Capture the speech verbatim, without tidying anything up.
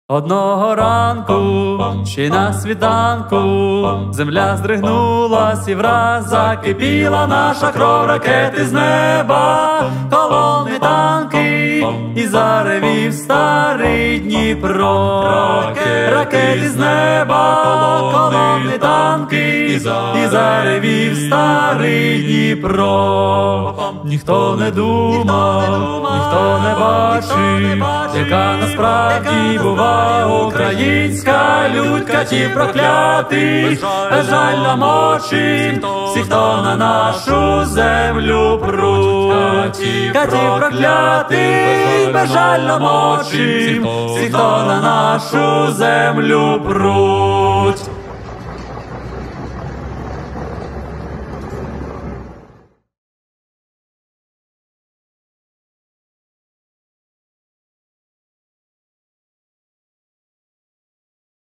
Одного ранку, ще й на світанку, земля здригнулась і враз закипіла наша кров. Ракети з неба, колони, танки, і заревів старий Дніпро. Ракети з неба, колони, танки, і заревів старий Дніпро. Ніхто не думав, ніхто не бачив, яка насправді бува українська лють. Катів проклятий, безжально мочить всіх, хто на нашу землю пруть. Катів проклятий, безжально мочить всіх, хто на нашу землю пруть.